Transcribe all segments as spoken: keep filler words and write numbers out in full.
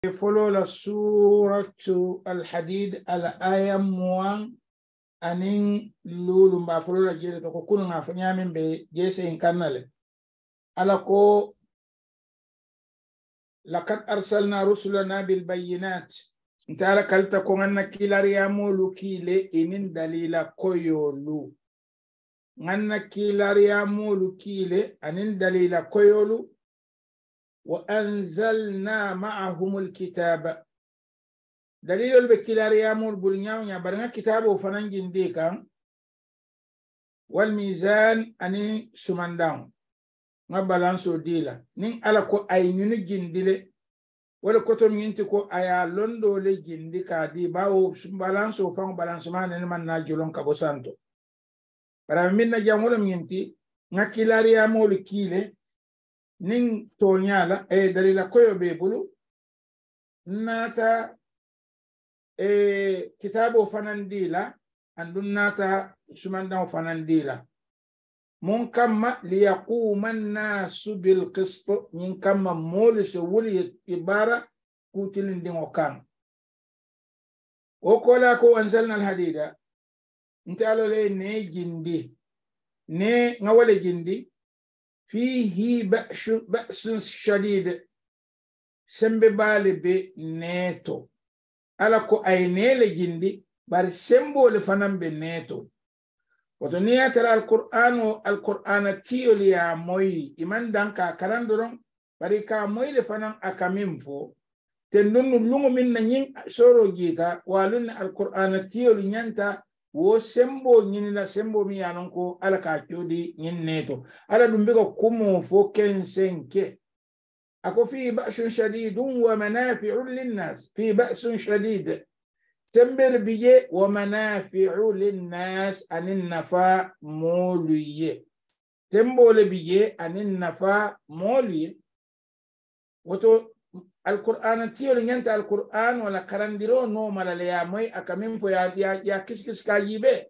follow la surah al-Hadid al-aya muang aning lulu mba follow la jere to ko kunu nga fanya min be jese in kanale ala ko laqad arsalna rusulana bil bayyinat intala kalta ko nganna kilariya molu kile inin dalila koyolu nganna kilariya molu kile anin dalila koyolu wa anzalna ma'ahum alkitaba dalilul bikilariya mol bulnyaw nya baranga kitabo fanangin de kan wal mizan ani sumandaw nga balanso dila nin ala ko ay nyuni gindile wala ko to minti ko aya londo le gindi ka di bawo balanso fang balanso man man na julon ka bosanto para minna jamola minti nga kilariya mol kile nin tonyala e dalila koyo be bulu nata e kitabo fanandila andun nata sumanda fanandila mun kamma liyaquma an-nasu bil qist min kamma mol so wuli ibara kutilin dingo kan o kola ko anzalna al-hadida intalo le ne jindi ne ngawale jindi فيه بأس بأس شديد سمب بالي نيتو ألاكو أيني لجندي بار سمبو لفنان بنيتو وتنيا ترى القرآن القرآن تيو ليا موي إمان دانكا كراندرون باريكا موي لفنان أكاميمفو تندون لونغ من نين سورو جيتا والون القرآن تيو لنيانتا wo sembo nyini la sembo mi yanon ko ala ka jodi nyin neto ala dum be ko kumo fo kensenke ako fi ba'sun shadidun wa manafi'un linnas fi ba'sun shadid sember biye wa manafi'u linnas anin nafa moluye sembo le biye anin nafa moluye woto القرآن تيو لنيانت القرآن ولا كرانديرو نو مالا ليا موي أكامين فو يا يا يا كيس كيس كاجيبه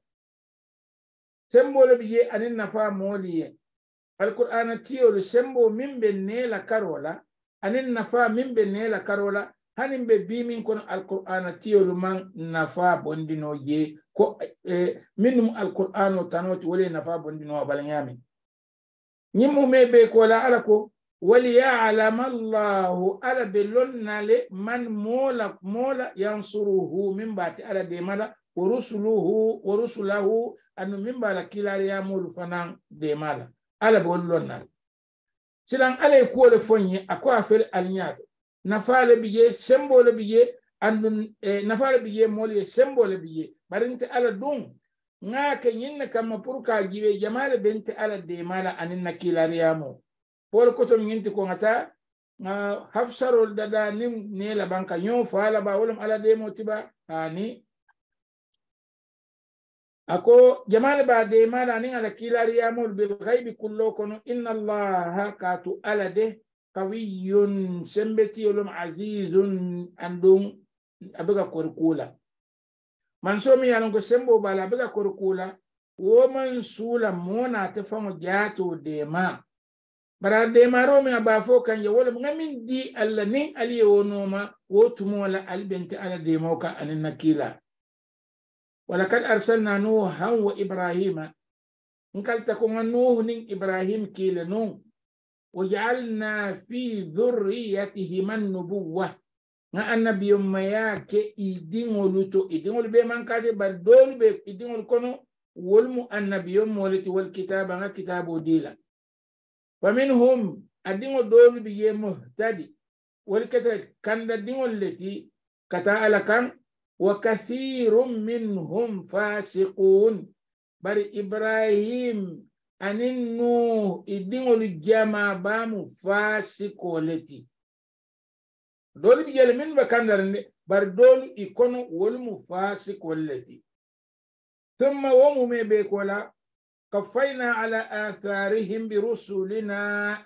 سمبو لبيجي أنين نفا مولي القرآن تيو لسمبو من بنيلا كارولا أنين نفا من بنيلا كارولا هنين ببيمين كون القرآن تيو لمن نفا بوندينو جي كو منهم القرآن وتانوت ولي نفا بوندينو بالنيامي نيمو ميبي كولا علىكو وليعلم الله على بلون من مولا مولا ينصره من بعد على دمالا ورسله ورسله أنه من بعد كلا يامول فنان دمالا على بلون سلام على يقول فني أقوى في الأنياد نفعل بيه سمبول بيه أن نفعل بيه مولي سمبول بيه برنت على دون ناك ين كم بروكا جيبي جمال بنت على دمالا أن نكلا يامول pol ko to nginti ko ngata na hafsarol dada nim ne la banka nyo fala ba wolum ala de motiba ani ako jamal ba de mala ni ala kilari amul bil ghaib kullu kono inna allaha katu ala de qawiyyun sembeti wolum azizun andum abiga korkula man so mi yanon ko sembo bala abiga korkula wo man sula mona te famo jato de ma bara de maro mi abafo kan ye wala ngamin di alla nin ali wonoma wotumo wala albenti ala de moka anin nakila wala kad arsalna nuhan wa ibrahima nkal ta ko nuh nin ibrahim kila nun waj'alna fi dhurriyyatihima an-nubuwah nga annabiyum mayake idingoluto idingol be man kaje badol be idingol kono wolmu annabiyum molati wal kitaba nga kitabo dila ومنهم الدين دول بيه مهتدي ولكذا كان الدين التي كتاء كان وكثير منهم فاسقون بل إبراهيم أن النوح الدين الجماع بام فاسق التي دول بيه من بكان درن بل دول يكونوا ولم فاسق التي ثم ومو بيكولا كفينا على آثارهم برسلنا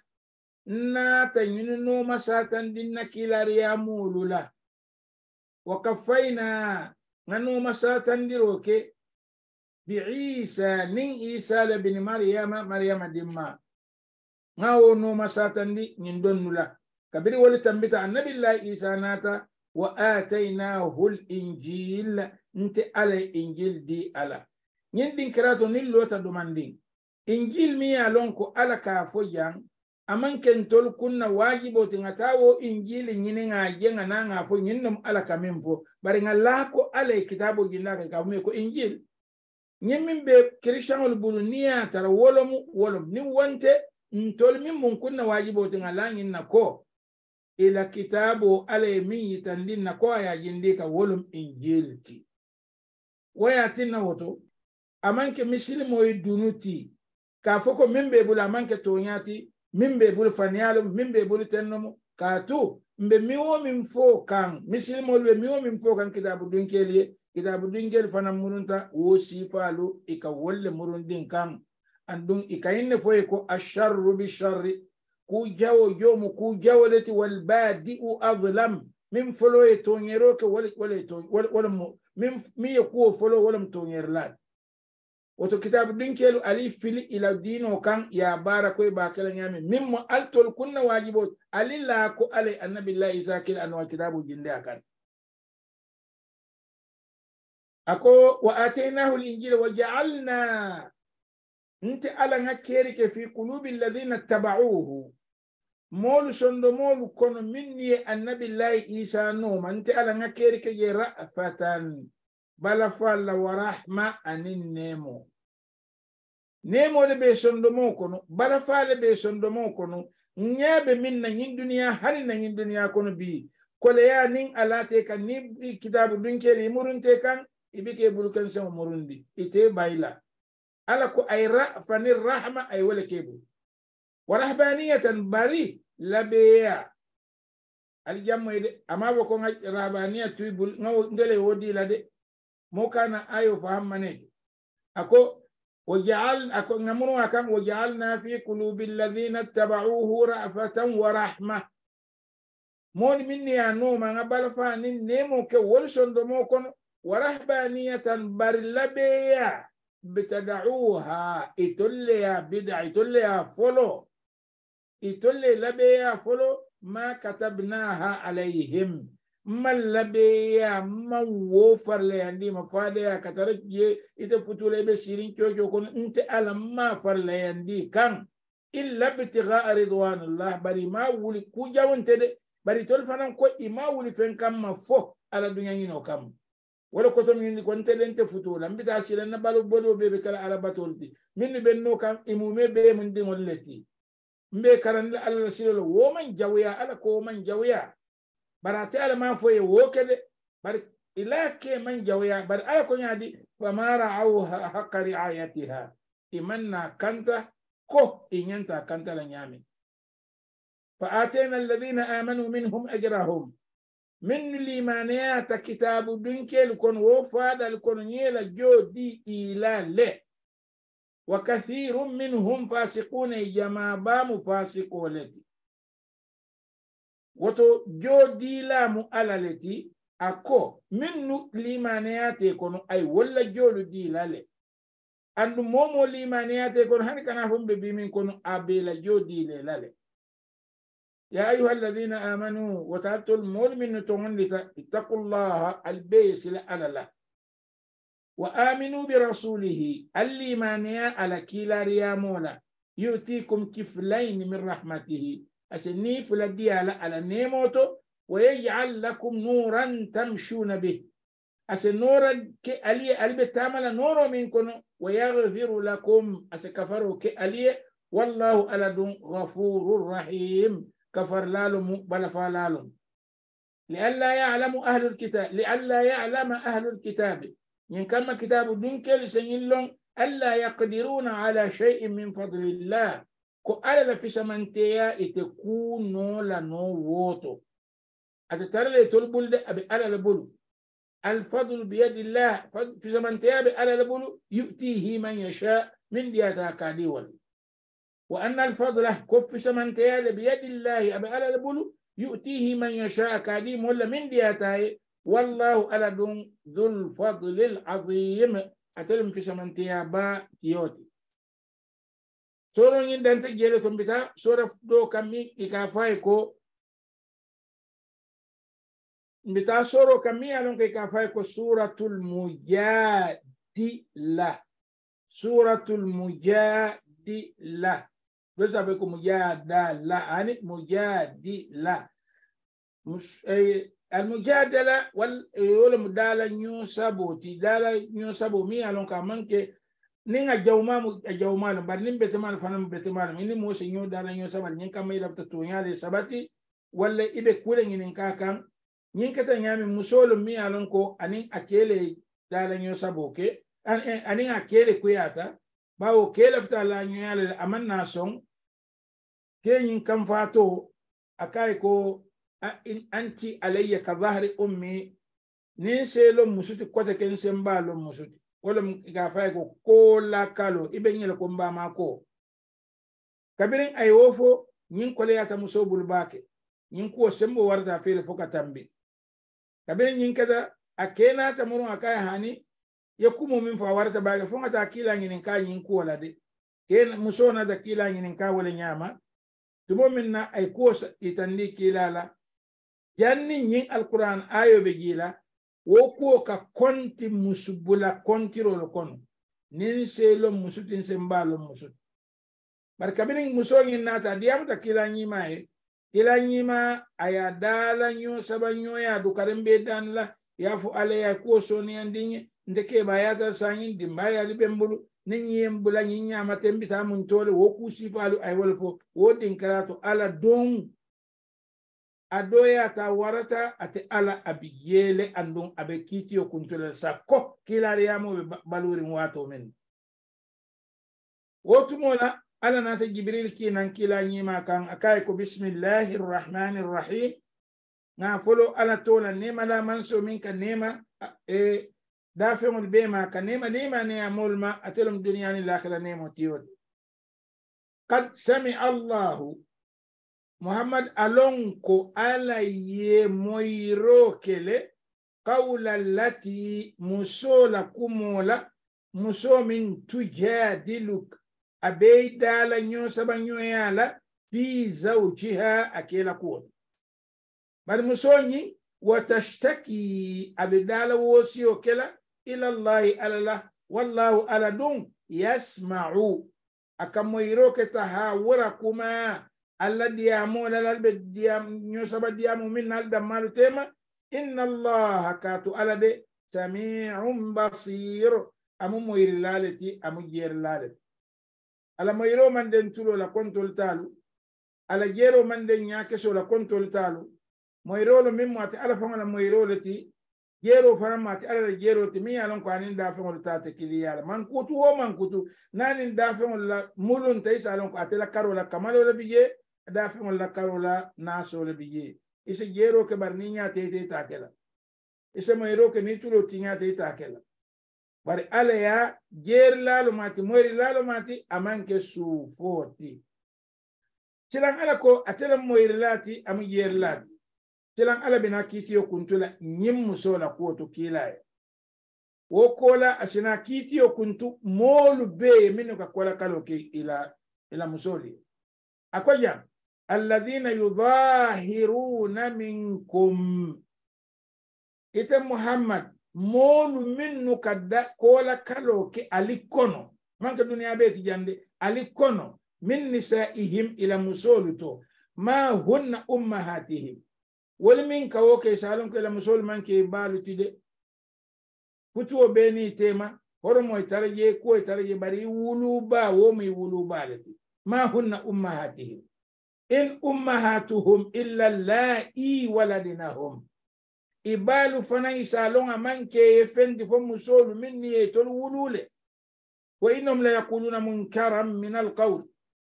ناتنينو مساتن دينا كلا ريامول لا وكفينا ننو مساتن ديروكي بعيسى نين عيسى لبن مريم مريم ديما ناو نو مساتن دي نندون لا كبير ولي تنبتا النبي الله عيسى ناتا وآتيناه الإنجيل انت على إنجيل دي على يندين كراتو نيلو تدوماندين إنجيل ميا لونكو على كافو جان aman ken tol kunna wajibo tingatawo injili nyine nga jenga na nga fo nyinnum ala kamemfo bari nga la ko ala kitabu ginaka ka me ko injil nyimmin be christianul buluniya tara wolom wolom ni wonte ntol min mun kunna wajibo tingala nyinna ko ila kitabu ala min yitandin na ko ya jindika wolom injil ti waya tinna woto aman ke mislimo dunuti ka foko membe bula man ke tonyati mimbe bul fanialo mimbe bul tennomo katu mbe miwo min fo kan misilmo le miwo min fo kan kitabu dunkeli kitabu dunkeli fana murunta wo sifalu ika wolle murundin kan andun ika inne fo ko asharru bi sharri ku jawo jomu ku jawlati wal badi'u adlam min folo e tonyero ke wala wala to wala min mi ko folo wala tonyerlat woto kitabu dinkelu ali fili ila dino kan ya bara koy ba kala nyami mimmo altol kunna wajibo ali la ko ale annabillahi zakir anwa kitabu jinde akan ako wa atainahu al-injila wa ja'alna nti ala ngakeri ke fi qulubi alladhina tabauhu molu sondo molu kono minni annabillahi isa no man nti ala ngakeri ke je ra'fatan bala falla wa rahma anin nemo nemo le be sondomo kono bala fala be sondomo kono nyabe min na nyin duniya hal na nyin duniya kono bi kole ya nin alate kan ni kitabu dunkeli murunte kan ibike bulukan sa murundi ite bayla ala ko ay ra'fani rahma ay wala kebu wa rahbaniyatan bari labeya al jammo de ama ko ngaj rahbaniyatu bul ngaw ngele wodi la de mo kana ayo fahammane ako وجعل أكو نمرو أكم وجعلنا في قلوب الذين اتبعوه رأفة ورحمة مون مني أنو ما قبل فانين نمو كولشون دموكن ورهبانية برلبيا بتدعوها إتوليا بدع إتوليا فلو إتولي لبيا فلو ما كتبناها عليهم man labeya man wofar le andi ma fadeya katarje ite futule be sirin coco kon inte ala ma far le andi kan illa bitiga ridwanullah bari ma wuli ku jawonte de bari tol fanan ko ima wuli fen kam ma fo ala dunya ngino kam wala ko to min ko telente futula mbita siren na balu bodo be be kala ala batolti min benno kam imume be mun dingol leti mbe karan ala silo wo man jawya ala ko man jawya barate ala ma foye wokede bar ilake man jawya bar ala ko nyaadi famara auha haqqa riayatiha imanna kanta ko inyanta kanta la nyami fa atayna alladhina amanu minhum ajrahum min limaniyat kitabu dunkel kon wo fadal kon nyela jodi ila le wa kathirun minhum fasiquna jamaa ba mufasiqolati woto jodi la mu alaleti ako minnu limaniyate kono ay walla jolu di lale andu momo limaniyate kono hani kana humbe bi min kono abela jodi le lale ya ayuha alladhina amanu wa ta'atul mu'minu tumannita ittaqullaha albays la alala wa aminu bi rasulihi allimaniya ala kilariya mola yu'tikum kiflayn min rahmatihi أسني فلدي على على نيموتو ويجعل لكم نورا تمشون به أسن نورا كألي ألي بتعمل نور منكم ويغفر لكم أسكفروا كألي والله ألد غفور رحيم كفر لالم بل فلالم لئلا يعلم أهل الكتاب لئلا يعلم أهل الكتاب إن كان كتاب دنكل سنيلون ألا يقدرون على شيء من فضل الله ko ala la fisamanteya ite ku no la no woto ate tarale tol bulde abe ala la bulu al fadl bi yadi allah fisamanteya be ala la bulu yu'tihi man yasha min diyata kadiwal wa anna al fadla ko fisamanteya bi yadi allah abe ala la bulu yu'tihi man yasha kadim wala min diyata wallahu ala dun dhul fadl al azim atelum fisamanteya ba yoti soro nyin dante jele ko mbita sora do kammi ika fay ko mbita soro kamia lon ke ka fay ko suratul mujadila suratul mujadila do sabe ko mujadala ani mujadila al mujadala wal wala mudala nyu saboti dala nyu sabo mi alon ka manke ninga jawma mu jawma bar nim betemal fanam betemal ni mo se nyu dala nyu sabal nyin kam ila to nyaale sabati walla ibe kule ngin ka kan nyin kata nyami musolo mi alon ko anin akele dala nyu sabo ke anin akele kuyata bawo kele fta la nyu yale amanna son ke nyin kam fato akai ko in anti alayya ka dhahri ummi nin selo musuti kote ken sembalo musuti wala ga fay ko kola kalo ibe nyel ko mba mako kabirin ay wofo nyin ko leata musobul bake nyin ko sembo warda fele foka tambi kabirin nyin kada akena ta murun akay hani yakumu min fa warta bage fonga ta kila nyin ka nyin ko wala de ken musona da kila nyin ka wala nyama tumo minna ay ko itandi kila la janni nyin alquran ayo be gila woko ka konti musubula kontiro lo kono nin selo musutin sembalo musut barka binin musogin nata diam ta kila nyima e kila nyima aya dala nyo sabanyo ya du karembe dan la ya fu ale ya ko soni andinye ndeke bayata sanyin dimbaya libembulu nin yembula nyinya matembi ta mun tole woku sifalu ay wolfo wodin karato ala don adoya ta warata ate ala abiyele andun abe kitiyo kuntula sakko kila riyamo balurin wato men wotu mola ala nasa jibril kinan kila nyima kan akai ko bismillahir rahmanir rahim na folo ala tola nema la manso minka nema e dafemul bema kan nema nema ne amulma atelum dunyani lakhira nemo tiyo qad sami Allahu Muhammad alonko ala ye moiro kele qawla lati musola kumola muso min tujadiluk abeida la nyo sabanyo yala fi zawjiha akela ko bar musoni watashtaki abidala wosio kela ila Allah ala wallahu ala dun yasma'u akamoiro ketahawara kuma الذي يعمل البد يوسف ديامو من الدمال تيما إن الله كاتو على دي سميع بصير أمو موير لالتي أمو جير لالتي على مويرو من دين تلو لكونتو تالو على جيرو من دين ياكسو لكونتو تالو مويرو من مواتي على فهم مويرو لتي جيرو فرماتي على جيرو تمي على قوانين دافعون لتاتي كليار من كوتو هو من كوتو نان دافعون لمولون تيس على قاتل كارولا كمالو لبيجي دافعون لكارولا ناسو لبيجي إس جيرو كبرنيا تيتي تاكلا إس مويرو كنيتولو تينيا تيتي تاكلا bari ala ya jer lalo mati moyri lalo mati amanke su foti cilan ala ko atela moyri lati am jer lati cilan ala bina kitiyo kuntula nyim musola ko to kilaye wo kola asina kitiyo kuntu molu be min ka kola kalo ke ila ila musoli akoya alladhina yudahiruna minkum ita Muhammad molu minnu kadda kola kalo ke alikono manka dunia be tijande alikono min nisaihim ila musoluto ma hunna ummahatihim wal min kawo ke salon ke la musul man ke balu tide futuo beni tema horomo taraje ko taraje bari wuluba wo mi wuluba lati ma hunna ummahatihim in ummahatuhum illa la'i waladinahum ibalu fana isalon amanke fendi fo musolu minni e tol wulule wa innahum la yaquluna munkaran min alqawl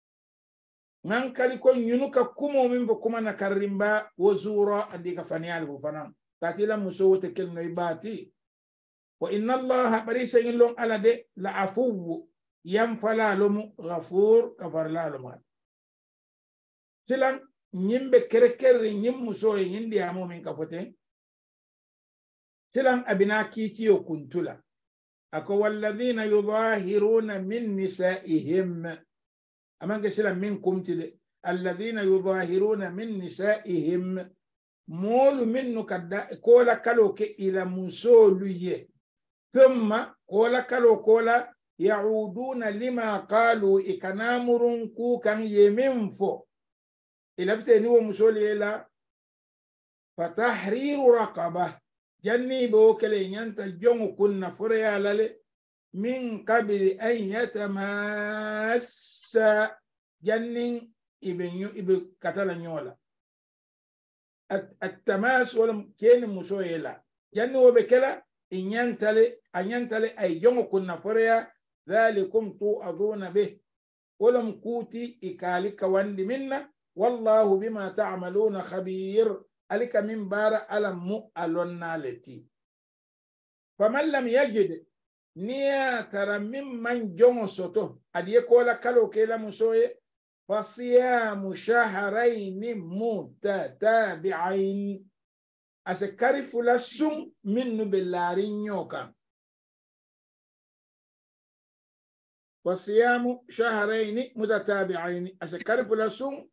nan kali ko nyunuka kumo min fo kuma na karimba wazura andika fanial fo fana tatila musowote kelno ibati wa inna allaha barisa yillon alade la afu yam falalum ghafur kafarlalum silan nyimbe kerekere nyim muso yindi amo min kafote silan abina kitiyo kuntula ako walladhina yudahiruna min nisaihim amange silan minkum tile alladhina yudahiruna min nisaihim مول منو كدا كولا كالو كي إلى مسولي ثم كولا كالو كولا يعودون لما قالوا إكنامرون كو كان يمنفو إلى فتنو مسولي إلى فتحرير رقبة جني بوكلي ينت جون كنا فريا للي من قبل أن يتماس جنين ابن ابن كتلا نيولا التماس ولم كين مسويلا جني وبكلا إن ينتلي أن ينتلي أي جون كنا فريا ذلكم توعظون به ولم كوتي إكالك واندي منا والله بما تعملون خبير عليك من بار ألم ألونالتي فمن لم يجد نيا ترى ممن جون سوتو أدي كولا كالو كيلا مسوي فصيام شهرين متتابعين أسكاري فلسون من بلارين يوكا فصيام شهرين متتابعين أسكاري فلسون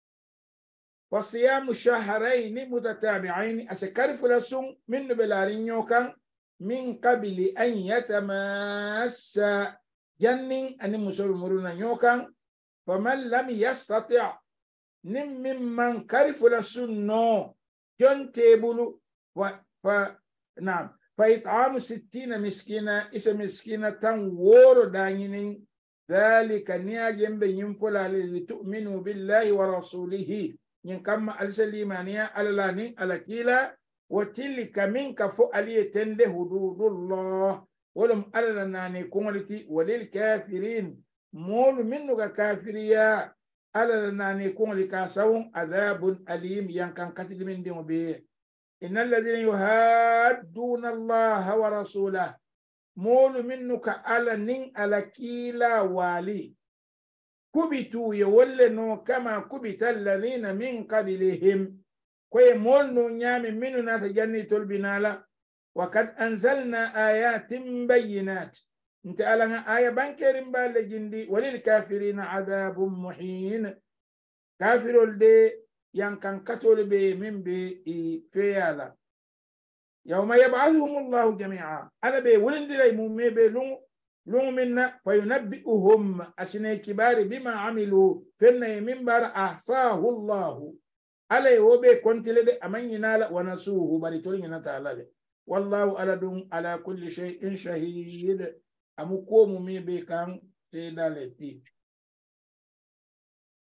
وصيام شهرين متتابعين أسكار فلسون من بلارين يوكا من قبل أن يتماس جنين أن مسور مرون يوكا فمن لم يستطع نم ممن كرف لسون نو جن تيبلو ف... ف... نعم فإطعام ستين مسكينة إس مسكينة تنور دانين ذلك نياجم بينفلا لتؤمنوا بالله ورسوله ينكما السليمانية على لانين على كيلا وتلك منك فؤالية تنده حدود الله ولم على لناني كونلتي وللكافرين مول منك كافريا على لناني كونلك سوم عذاب أليم ينكن كتل من دين به إن الذين يهادون الله ورسوله مول منك على نين على كيلا والي كبتوا يولنوا كما كبت الذين من قبلهم كي مولنوا نيام منو ناس جنة البنالة وقد أنزلنا آيات بينات انت ألنا آية بانكر بالجندي وللكافرين عذاب محين كافر الدي ينكن كتول بي من بي فيالا يوم يبعثهم الله جميعا أنا بي ولند لي مومي بي لون لون منا فينبئهم أسنى كبار بما عملوا فإن من بار أحصاه الله عليه وبي كنت لدي أمن ينال ونسوه بريتولين نتعالى والله على دون على كل شيء شهيد أمكوم مي بي كان سيدالتي